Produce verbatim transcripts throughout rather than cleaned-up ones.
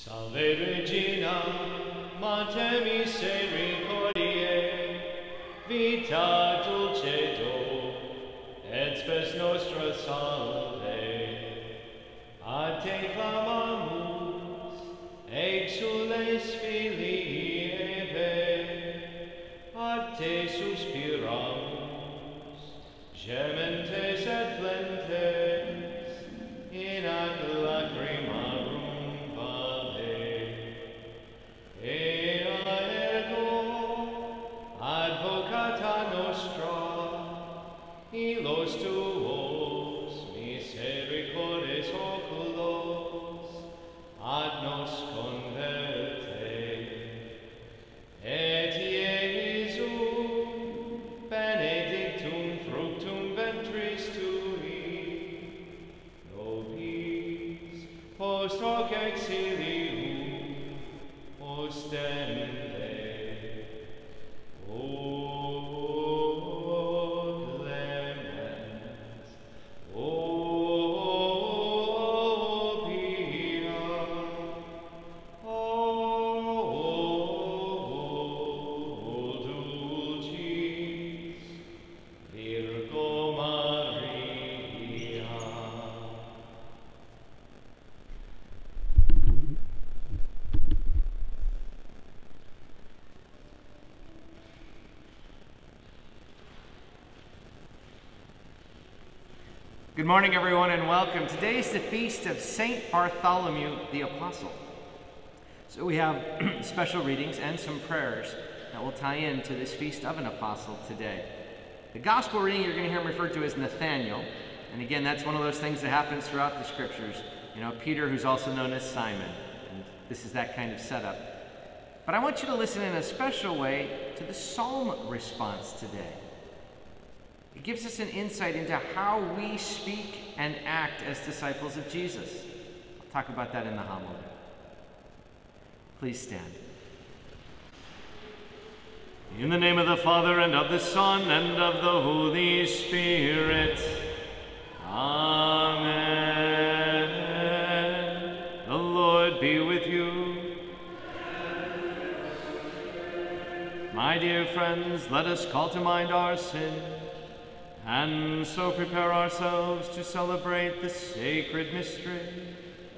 Salve Regina, Mater misericordiae, vita dulcedo, et spes nostra salve. A te clamamus, exules filii Eve, a te suspiramus, gementes et flentes, in ac lacrimarum vale. Ea ego, advocata nostra, illos tuos misericordes oculos, ad nos converte. Et Iesu, benedictum fructum ventris tui, nobis post hoc exilium ostende. O clemens, O pia, O dulcis Virgo Maria. Good morning, everyone, and welcome. Today is the feast of Saint Bartholomew the Apostle. So we have special readings and some prayers that will tie into this feast of an apostle today. The gospel reading you're going to hear him referred to as Nathaniel. And again, that's one of those things that happens throughout the scriptures. You know, Peter, who's also known as Simon. And this is that kind of setup. But I want you to listen in a special way to the psalm response today. It gives us an insight into how we speak and act as disciples of Jesus. I'll talk about that in the homily. Please stand. In the name of the Father, and of the Son, and of the Holy Spirit. Amen. The Lord be with you. My dear friends, let us call to mind our sin, and so prepare ourselves to celebrate the sacred mystery.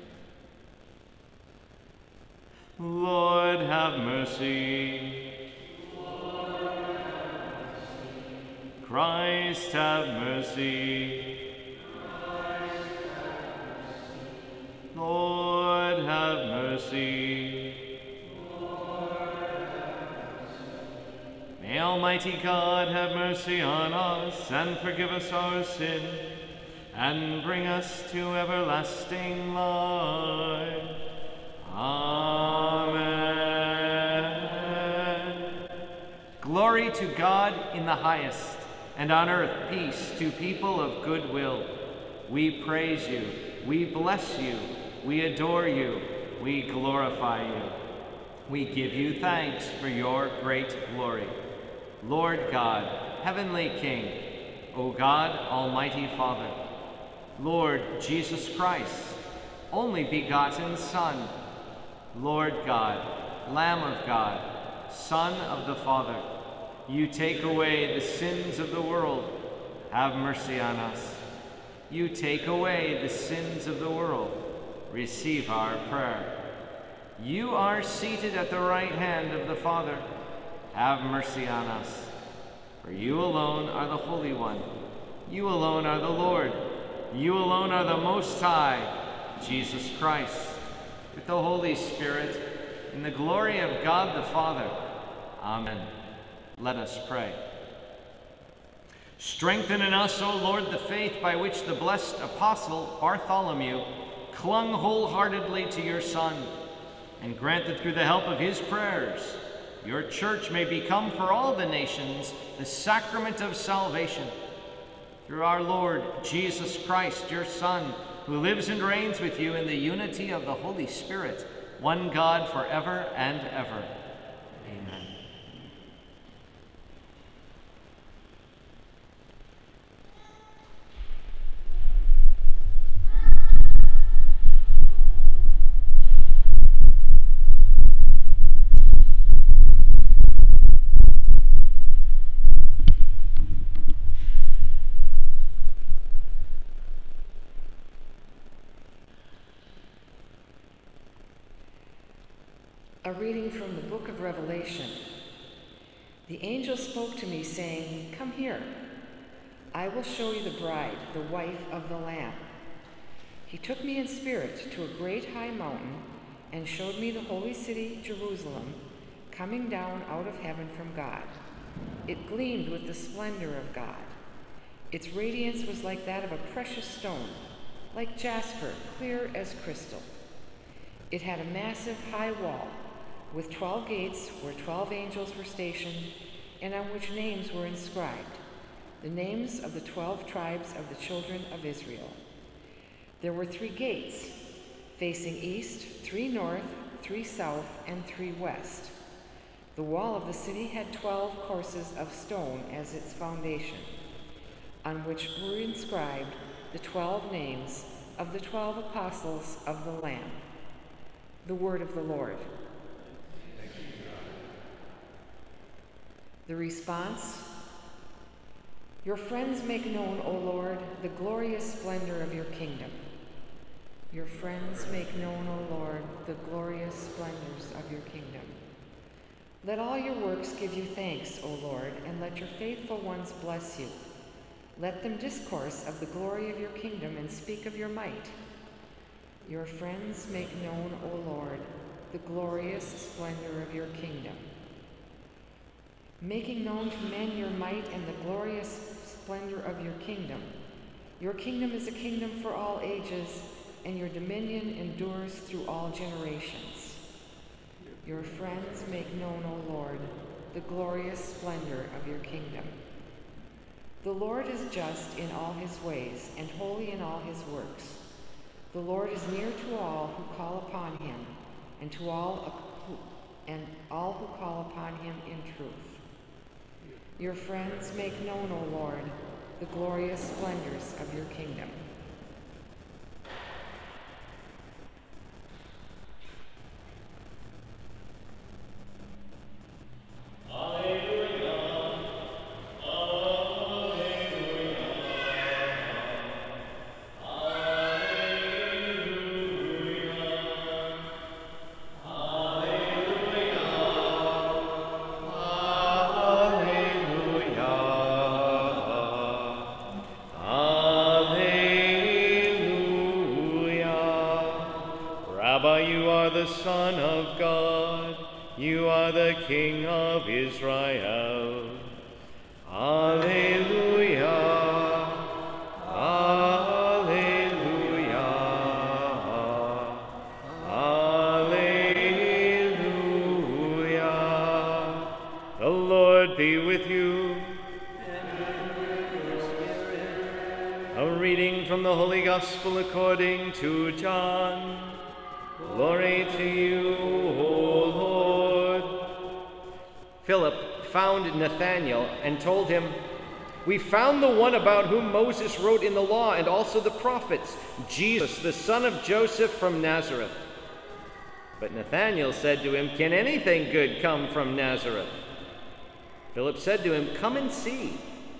Lord, have mercy. Lord, have mercy. Christ, have mercy. Christ, have mercy. Lord, have mercy. May Almighty God have mercy on us and forgive us our sin and bring us to everlasting life. Amen. Glory to God in the highest, and on earth peace to people of good will. We praise you, we bless you, we adore you, we glorify you. We give you thanks for your great glory. Lord God, Heavenly King, O God, Almighty Father, Lord Jesus Christ, only begotten Son, Lord God, Lamb of God, Son of the Father, you take away the sins of the world, have mercy on us. You take away the sins of the world, receive our prayer. You are seated at the right hand of the Father, have mercy on us. For you alone are the Holy One. You alone are the Lord. You alone are the Most High, Jesus Christ, with the Holy Spirit, in the glory of God the Father. Amen. Let us pray. Strengthen in us, O Lord, the faith by which the blessed apostle Bartholomew clung wholeheartedly to your Son, and grant that through the help of his prayers, your church may become for all the nations the sacrament of salvation. Through our Lord Jesus Christ, your Son, who lives and reigns with you in the unity of the Holy Spirit, one God forever and ever. Amen. A reading from the book of Revelation. The angel spoke to me, saying, "Come here. I will show you the bride, the wife of the Lamb." He took me in spirit to a great high mountain and showed me the holy city, Jerusalem, coming down out of heaven from God. It gleamed with the splendor of God. Its radiance was like that of a precious stone, like jasper, clear as crystal. It had a massive high wall with twelve gates where twelve angels were stationed and on which names were inscribed, the names of the twelve tribes of the children of Israel. There were three gates, facing east, three north, three south, and three west. The wall of the city had twelve courses of stone as its foundation, on which were inscribed the twelve names of the twelve apostles of the Lamb. The word of the Lord. The response: Your friends make known, O Lord, the glorious splendor of your kingdom. Your friends make known, O Lord, the glorious splendors of your kingdom. Let all your works give you thanks, O Lord, and let your faithful ones bless you. Let them discourse of the glory of your kingdom and speak of your might. Your friends make known, O Lord, the glorious splendor of your kingdom. Making known to men your might and the glorious splendor of your kingdom. Your kingdom is a kingdom for all ages, and your dominion endures through all generations. Your friends make known, O Lord, the glorious splendor of your kingdom. The Lord is just in all his ways and holy in all his works. The Lord is near to all who call upon him, and to all who, and all who call upon him in truth. Your friends make known, O Lord, the glorious splendors of your kingdom. Rabbi, you are the Son of God. You are the King of Israel. Alleluia. Alleluia. Alleluia. The Lord be with you. And with your spirit. A reading from the Holy Gospel according to John. Glory to you, O Lord. Philip found Nathanael and told him, "We found the one about whom Moses wrote in the law and also the prophets, Jesus, the son of Joseph from Nazareth." But Nathanael said to him, "Can anything good come from Nazareth?" Philip said to him, "Come and see."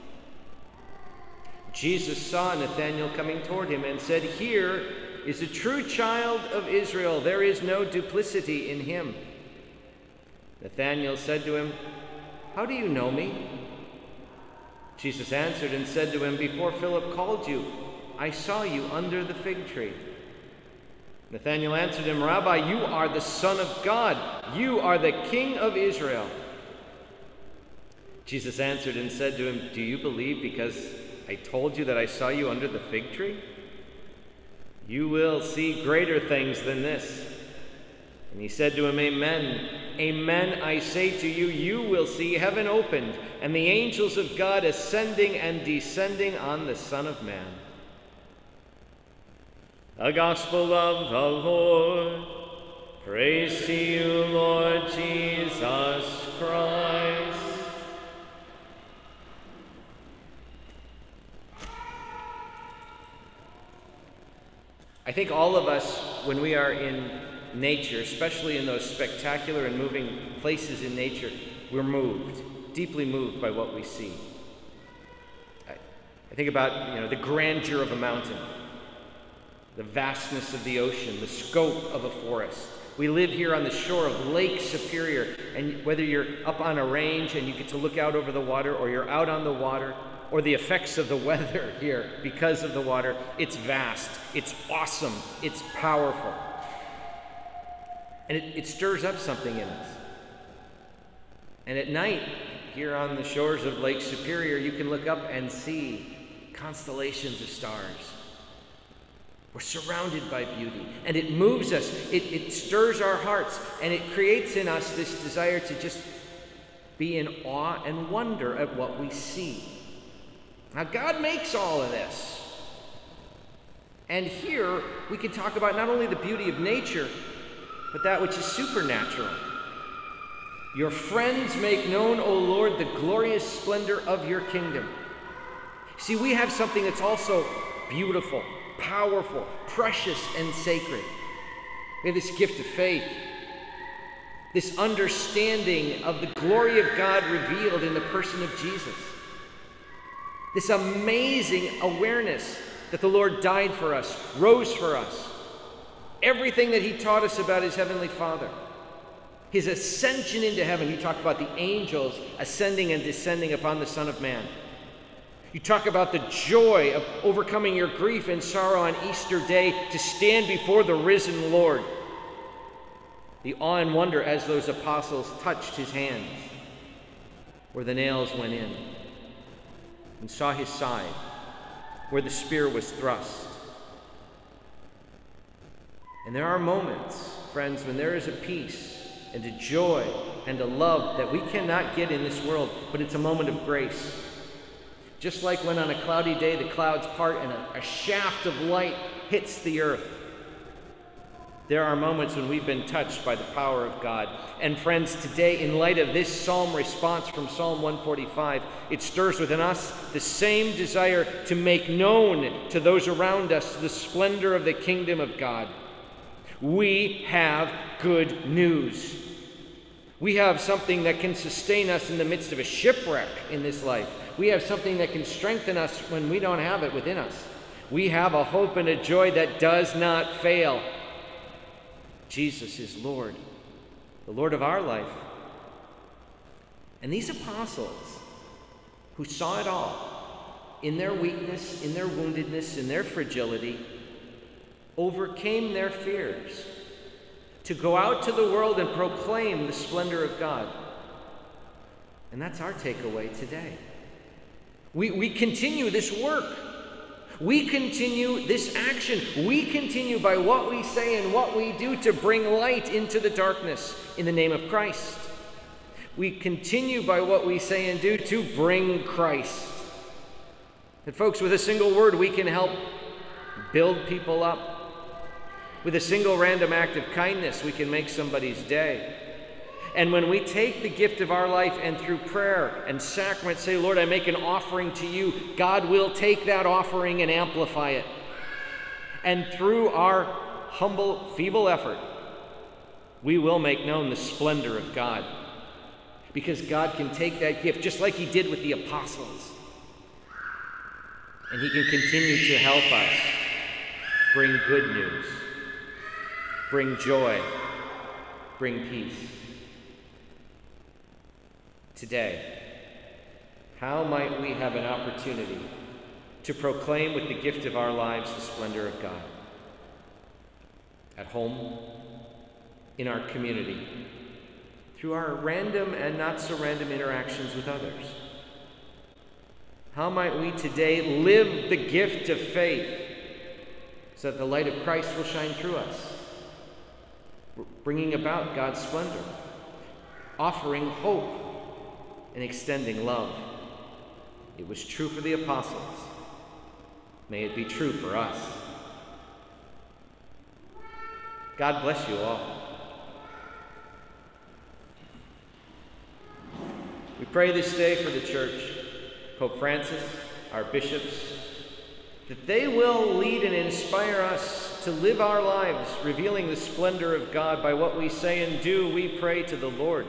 Jesus saw Nathanael coming toward him and said, "Here is a true child of Israel. There is no duplicity in him." Nathanael said to him, "How do you know me?" Jesus answered and said to him, "Before Philip called you, I saw you under the fig tree." Nathanael answered him, "Rabbi, you are the Son of God. You are the King of Israel." Jesus answered and said to him, "Do you believe because I told you that I saw you under the fig tree? You will see greater things than this." And he said to him, "Amen, amen, I say to you, you will see heaven opened and the angels of God ascending and descending on the Son of Man." The Gospel of the Lord. Praise to you, Lord Jesus Christ. I think all of us, when we are in nature, especially in those spectacular and moving places in nature, we're moved, deeply moved by what we see. I, I think about, you know, the grandeur of a mountain, the vastness of the ocean, the scope of a forest, We live here on the shore of Lake Superior, and whether you're up on a range and you get to look out over the water, or you're out on the water, or the effects of the weather here because of the water, it's vast, it's awesome, it's powerful. And it, it stirs up something in us. And at night, here on the shores of Lake Superior, you can look up and see constellations of stars. We're surrounded by beauty, and it moves us, it, it stirs our hearts, and it creates in us this desire to just be in awe and wonder at what we see. Now, God makes all of this. And here we can talk about not only the beauty of nature, but that which is supernatural. Your friends make known, O Lord, the glorious splendor of your kingdom. See, we have something that's also beautiful, powerful, precious, and sacred. We have this gift of faith, this understanding of the glory of God revealed in the person of Jesus, this amazing awareness that the Lord died for us, rose for us, everything that he taught us about his heavenly Father, his ascension into heaven. You talk about the angels ascending and descending upon the Son of Man. You talk about the joy of overcoming your grief and sorrow on Easter Day to stand before the risen Lord. The awe and wonder as those apostles touched his hands where the nails went in and saw his side where the spear was thrust. And there are moments, friends, when there is a peace and a joy and a love that we cannot get in this world, but it's a moment of grace. Just like when on a cloudy day the clouds part and a, a shaft of light hits the earth. There are moments when we've been touched by the power of God. And friends, today, in light of this psalm response from Psalm one forty-five, it stirs within us the same desire to make known to those around us the splendor of the kingdom of God. We have good news. We have something that can sustain us in the midst of a shipwreck in this life. We have something that can strengthen us when we don't have it within us. We have a hope and a joy that does not fail. Jesus is Lord, the Lord of our life. And these apostles who saw it all in their weakness, in their woundedness, in their fragility, overcame their fears to go out to the world and proclaim the splendor of God. And that's our takeaway today. We, we continue this work. We continue this action. We continue by what we say and what we do to bring light into the darkness in the name of Christ. We continue by what we say and do to bring Christ. And folks, with a single word, we can help build people up. With a single random act of kindness, we can make somebody's day. And when we take the gift of our life and through prayer and sacrament say, Lord, I make an offering to you, God will take that offering and amplify it. And through our humble, feeble effort, we will make known the splendor of God. Because God can take that gift, just like he did with the apostles. And he can continue to help us bring good news, bring joy, bring peace. Today, how might we have an opportunity to proclaim with the gift of our lives the splendor of God? At home, in our community, through our random and not so random interactions with others. How might we today live the gift of faith so that the light of Christ will shine through us, bringing about God's splendor, offering hope, and extending love. It was true for the apostles. May it be true for us. God bless you all. We pray this day for the Church, Pope Francis, our bishops, that they will lead and inspire us to live our lives, revealing the splendor of God by what we say and do. We pray to the Lord.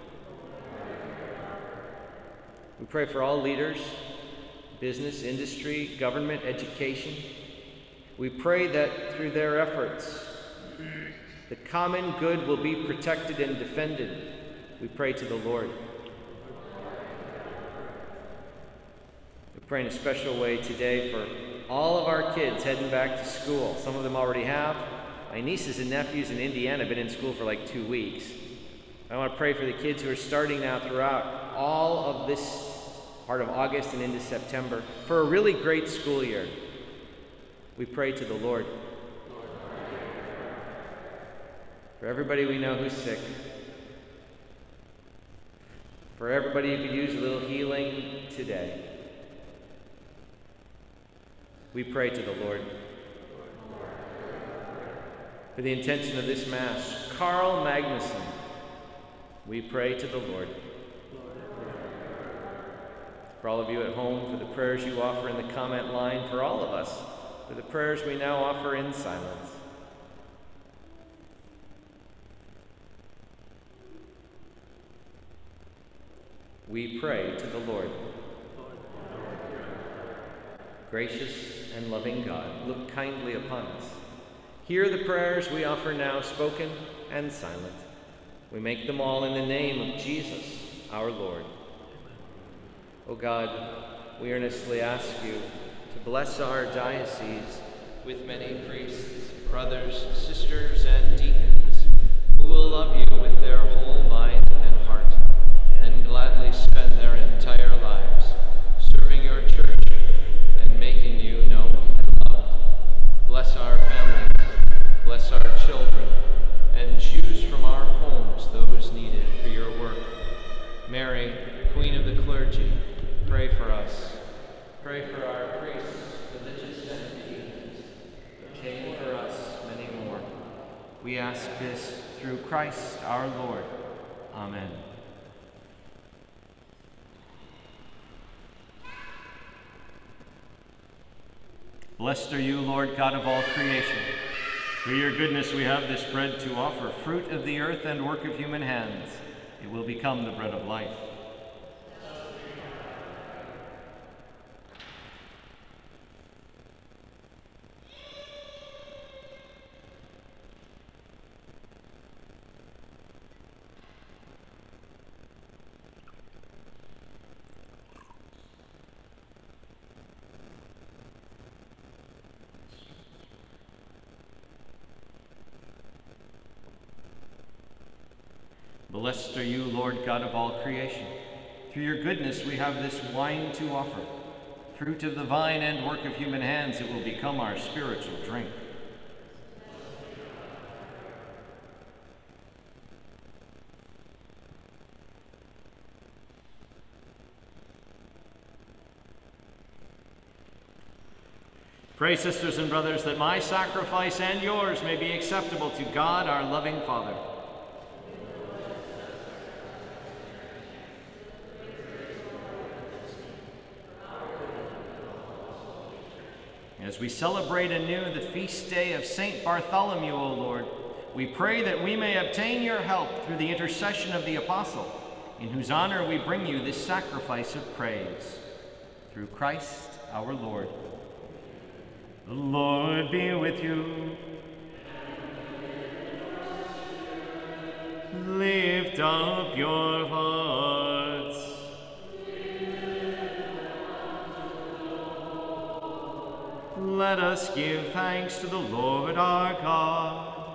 We pray for all leaders, business, industry, government, education. We pray that through their efforts, The common good will be protected and defended. We pray to the Lord. We pray in a special way today for all of our kids heading back to school. Some of them already have. My nieces and nephews in Indiana have been in school for like two weeks. I want to pray for the kids who are starting now throughout all of this part of August and into September for a really great school year. We pray to the Lord. For everybody we know who's sick. For everybody who could use a little healing today. We pray to the Lord. For the intention of this Mass, Carl Magnuson, we pray to the Lord. For all of you at home, for the prayers you offer in the comment line, for all of us, for the prayers we now offer in silence. We pray to the Lord. Gracious and loving God, look kindly upon us. Hear the prayers we offer now, spoken and silent. We make them all in the name of Jesus, our Lord. O God, we earnestly ask you to bless our diocese with many priests, brothers, sisters, and deacons who will love you with their whole mind and heart and gladly spend their entire lives serving your church and making you known and loved. Bless our families, bless our children, and choose from our homes those needed for your work. Mary, Queen of the Clergy, pray for us. Pray for our priests, religious and deacons. Obtain for us many more. We ask this through Christ our Lord. Amen. Blessed are you, Lord God of all creation. Through your goodness we have this bread to offer, fruit of the earth and work of human hands. It will become the bread of life. Blessed are you, Lord God of all creation. Through your goodness we have this wine to offer. Fruit of the vine and work of human hands, it will become our spiritual drink. Pray, sisters and brothers, that my sacrifice and yours may be acceptable to God, our loving Father. As we celebrate anew the feast day of Saint Bartholomew, O Lord, we pray that we may obtain your help through the intercession of the Apostle, in whose honor we bring you this sacrifice of praise. Through Christ our Lord. The Lord be with you. Lift up your hearts. Let us give thanks to the Lord our God.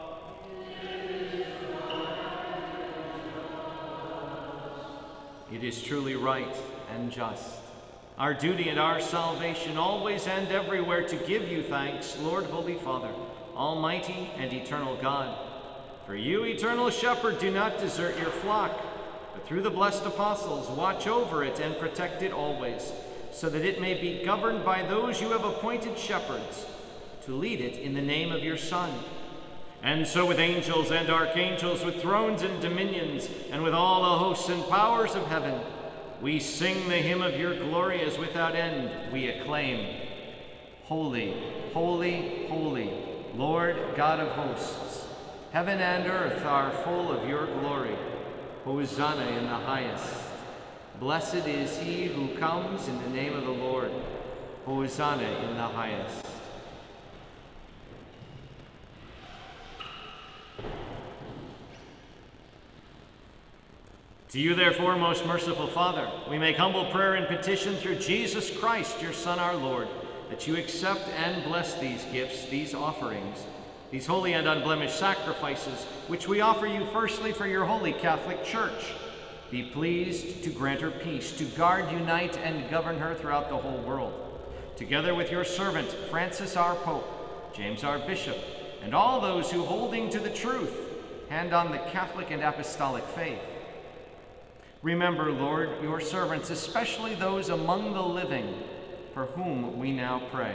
It is truly right and just, our duty and our salvation, always and everywhere to give you thanks, Lord, Holy Father, Almighty and eternal God. For you, eternal Shepherd, do not desert your flock, but through the blessed apostles watch over it and protect it always, so that it may be governed by those you have appointed shepherds, to lead it in the name of your Son. And so with angels and archangels, with thrones and dominions, and with all the hosts and powers of heaven, we sing the hymn of your glory as without end we acclaim. Holy, holy, holy, Lord God of hosts, heaven and earth are full of your glory. Hosanna in the highest. Blessed is he who comes in the name of the Lord. Hosanna in the highest. To you, therefore, most merciful Father, we make humble prayer and petition through Jesus Christ, your Son, our Lord, that you accept and bless these gifts, these offerings, these holy and unblemished sacrifices, which we offer you firstly for your holy Catholic Church. Be pleased to grant her peace, to guard, unite, and govern her throughout the whole world, together with your servant, Francis our Pope, James our Bishop, and all those who, holding to the truth, hand on the Catholic and Apostolic faith. Remember, Lord, your servants, especially those among the living, for whom we now pray.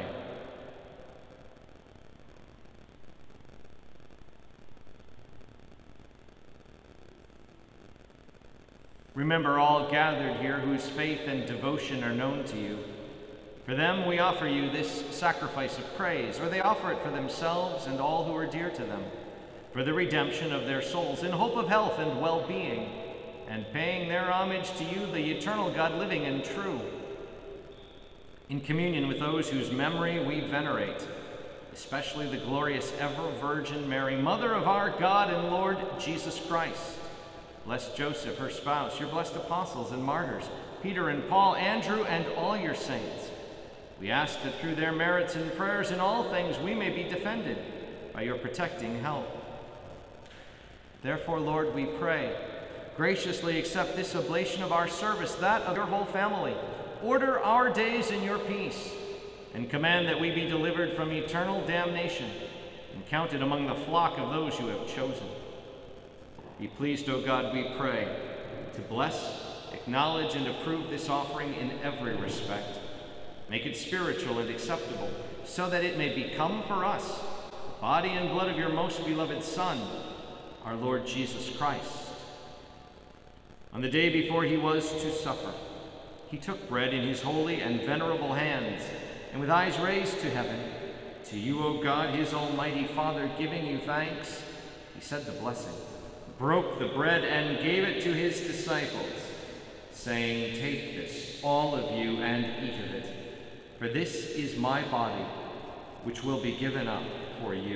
Remember all gathered here whose faith and devotion are known to you. For them we offer you this sacrifice of praise, or they offer it for themselves and all who are dear to them, for the redemption of their souls, in hope of health and well-being, and paying their homage to you, the eternal God, living and true. In communion with those whose memory we venerate, especially the glorious ever-Virgin Mary, Mother of our God and Lord Jesus Christ. Bless Joseph, her spouse, your blessed apostles and martyrs, Peter and Paul, Andrew, and all your saints. We ask that through their merits and prayers in all things we may be defended by your protecting help. Therefore, Lord, we pray, graciously accept this oblation of our service, that of your whole family. Order our days in your peace, and command that we be delivered from eternal damnation and counted among the flock of those you have chosen. Be pleased, O God, we pray, to bless, acknowledge, and approve this offering in every respect. Make it spiritual and acceptable, so that it may become for us the body and blood of your most beloved Son, our Lord Jesus Christ. On the day before he was to suffer, he took bread in his holy and venerable hands, and with eyes raised to heaven, to you, O God, his almighty Father, giving you thanks, he said the blessing, broke the bread, and gave it to his disciples, saying, "Take this, all of you, and eat of it, for this is my body, which will be given up for you."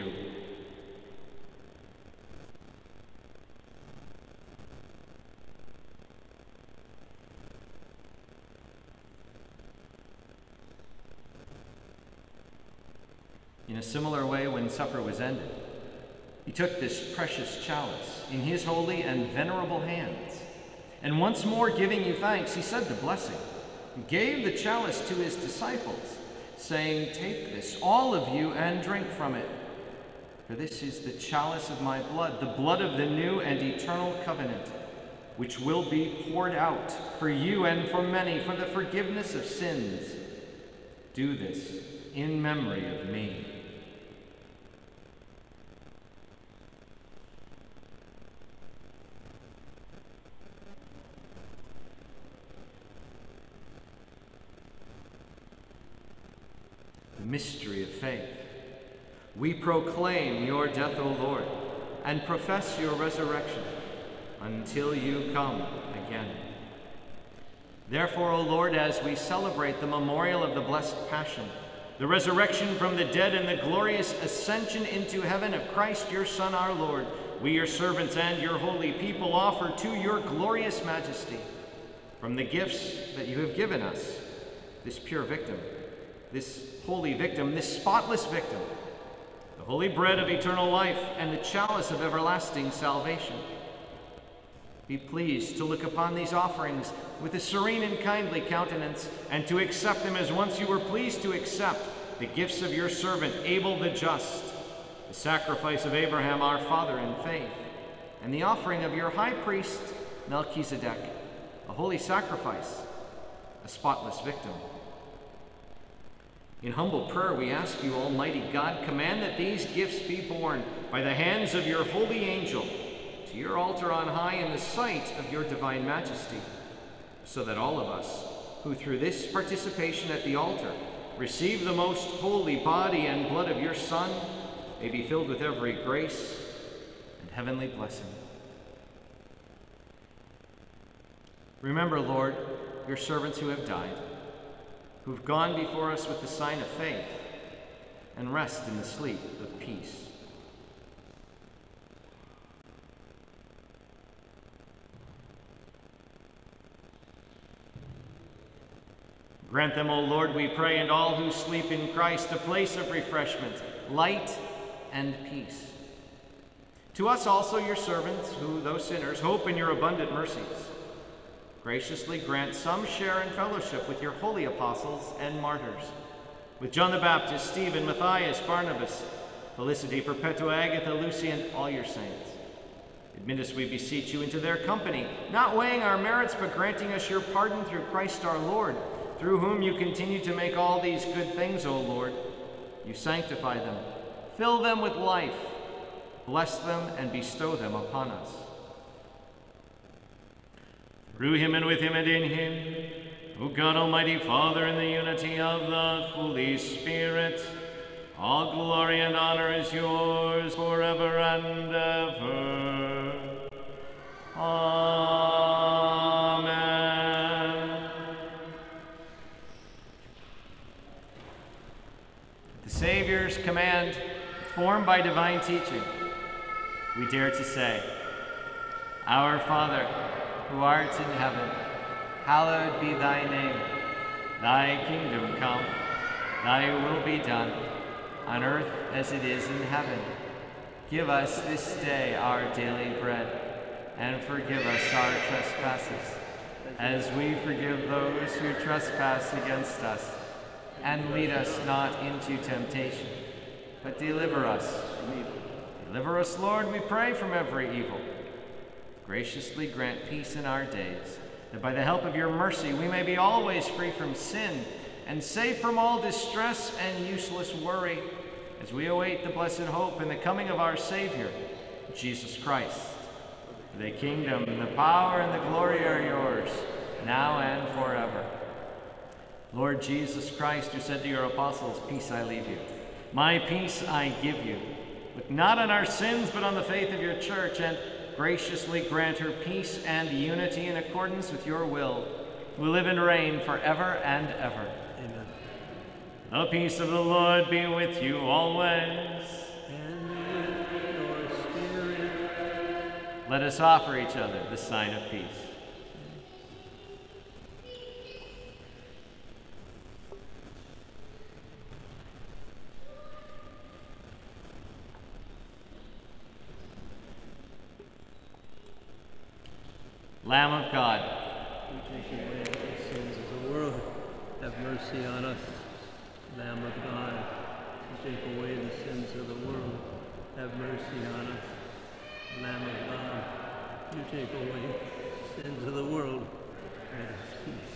In a similar way, when supper was ended, he took this precious chalice in his holy and venerable hands, and once more giving you thanks, he said the blessing, and gave the chalice to his disciples, saying, "Take this, all of you, and drink from it, for this is the chalice of my blood, the blood of the new and eternal covenant, which will be poured out for you and for many for the forgiveness of sins. Do this in memory of me." Mystery of faith. We proclaim your death, O Lord, and profess your resurrection until you come again. Therefore, O Lord, as we celebrate the memorial of the blessed Passion, the resurrection from the dead, and the glorious ascension into heaven of Christ, your Son, our Lord, we, your servants and your holy people, offer to your glorious majesty, from the gifts that you have given us, this pure victim, this holy victim, this spotless victim, the holy bread of eternal life and the chalice of everlasting salvation. Be pleased to look upon these offerings with a serene and kindly countenance, and to accept them as once you were pleased to accept the gifts of your servant Abel the just, the sacrifice of Abraham our father in faith, and the offering of your high priest Melchizedek, a holy sacrifice, a spotless victim. In humble prayer, we ask you, Almighty God, command that these gifts be borne by the hands of your holy angel to your altar on high in the sight of your divine majesty, so that all of us, who through this participation at the altar receive the most holy body and blood of your Son, may be filled with every grace and heavenly blessing. Remember, Lord, your servants who have died, who've gone before us with the sign of faith, and rest in the sleep of peace. Grant them, O Lord, we pray, and all who sleep in Christ, a place of refreshment, light, and peace. To us also, your servants, who, though sinners, hope in your abundant mercies, graciously grant some share in fellowship with your holy apostles and martyrs, with John the Baptist, Stephen, Matthias, Barnabas, Felicity, Perpetua, Agatha, Lucy, and all your saints. Admit us, we beseech you, into their company, not weighing our merits, but granting us your pardon through Christ our Lord, through whom you continue to make all these good things, O Lord. You sanctify them, fill them with life, bless them, and bestow them upon us. Through him, and with him, and in him, O God, Almighty Father, in the unity of the Holy Spirit, all glory and honor is yours forever and ever. Amen. The Savior's command, formed by divine teaching, we dare to say, Our Father, who art in heaven, hallowed be thy name. Thy kingdom come, thy will be done, on earth as it is in heaven. Give us this day our daily bread, and forgive us our trespasses, as we forgive those who trespass against us. And lead us not into temptation, but deliver us from evil. Deliver us, Lord, we pray, from every evil. Graciously grant peace in our days, that by the help of your mercy we may be always free from sin, and safe from all distress and useless worry, as we await the blessed hope and the coming of our Savior, Jesus Christ. For the kingdom, the power, and the glory are yours, now and forever. Lord Jesus Christ, who said to your apostles, Peace I leave you, my peace I give you. Look not on our sins, but on the faith of your church, and graciously grant her peace and unity in accordance with your will, who live and reign forever and ever. Amen. The peace of the Lord be with you always. And with your spirit. Let us offer each other the sign of peace. Lamb of God, who take away the sins of the world, have mercy on us. Lamb of God, who take away the sins of the world, have mercy on us. Lamb of God, you take away the sins of the world, grant us peace.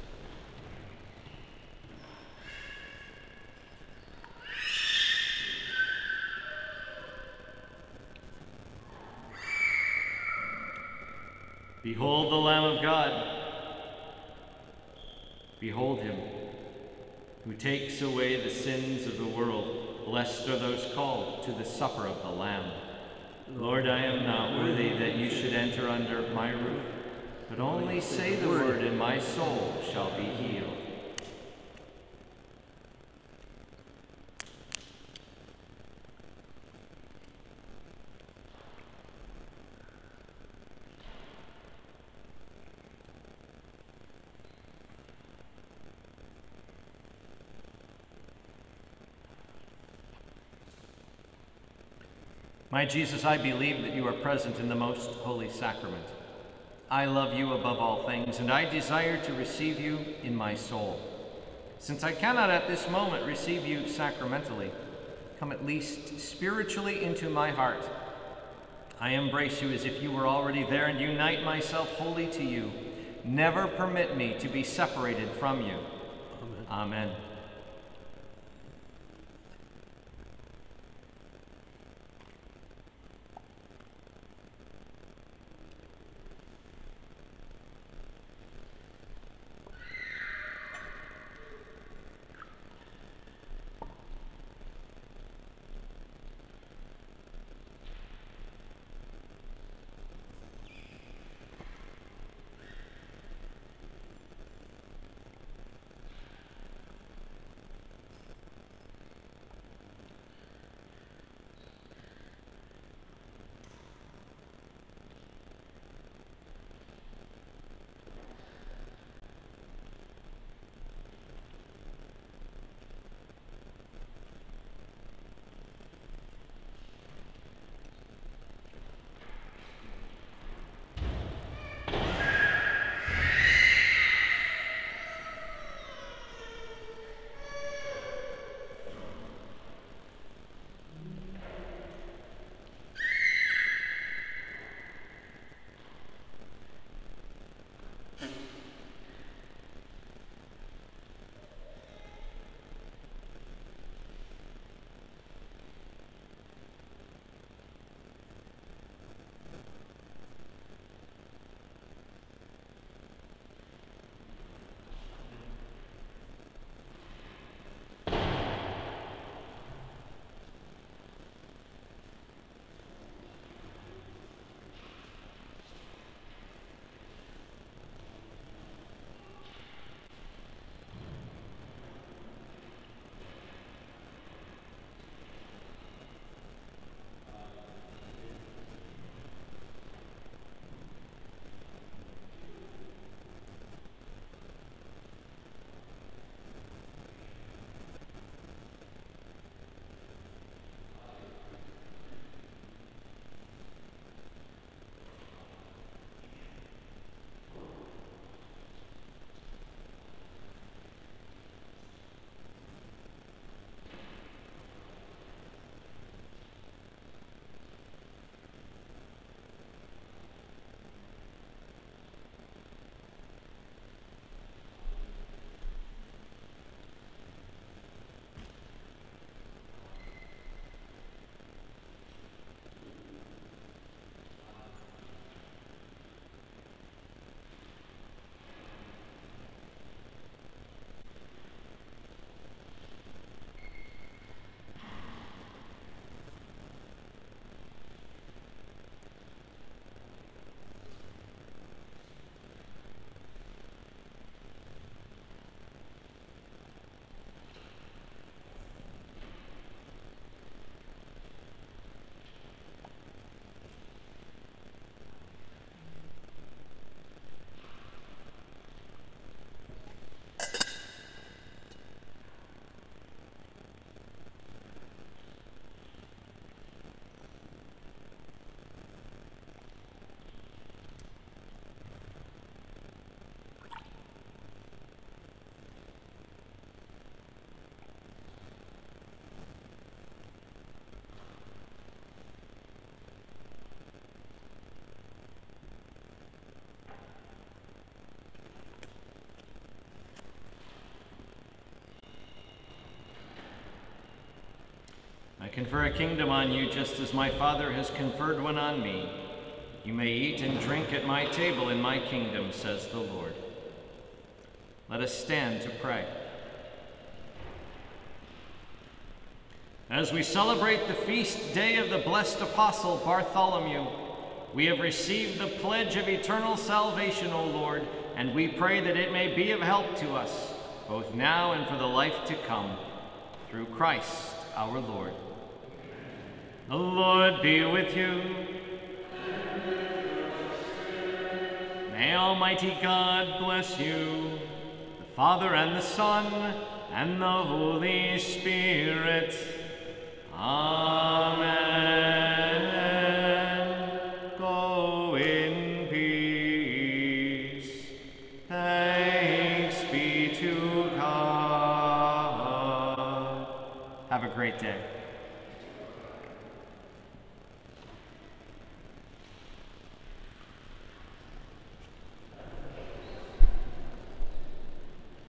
behold the Lamb of God. Behold him, who takes away the sins of the world. Blessed are those called to the supper of the Lamb. Lord, I am not worthy that you should enter under my roof, but only say the word, and my soul shall be healed. My Jesus, I believe that you are present in the most holy sacrament. I love you above all things, and I desire to receive you in my soul. Since I cannot at this moment receive you sacramentally, come at least spiritually into my heart. I embrace you as if you were already there and unite myself wholly to you. Never permit me to be separated from you. Amen. Amen. confer a kingdom on you just as my Father has conferred one on me. You may eat and drink at my table in my kingdom, says the Lord. Let us stand to pray. As we celebrate the feast day of the blessed apostle Bartholomew, we have received the pledge of eternal salvation, O Lord, and we pray that it may be of help to us, both now and for the life to come, through Christ our Lord. The Lord be with you. May Almighty God bless you, the Father and the Son and the Holy Spirit. Amen. Go in peace. Thanks be to God. Have a great day.